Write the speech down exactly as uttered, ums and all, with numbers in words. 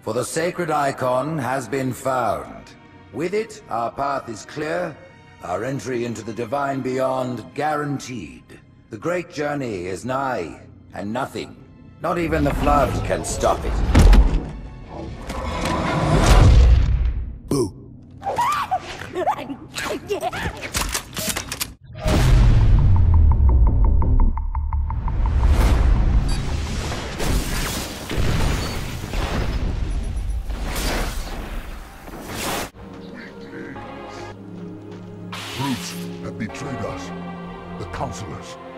For the sacred icon has been found. With it, our path is clear, our entry into the divine beyond guaranteed. The great journey is nigh, and nothing, not even the flood, can stop it. Boo. Brutes have betrayed us. The Counselors.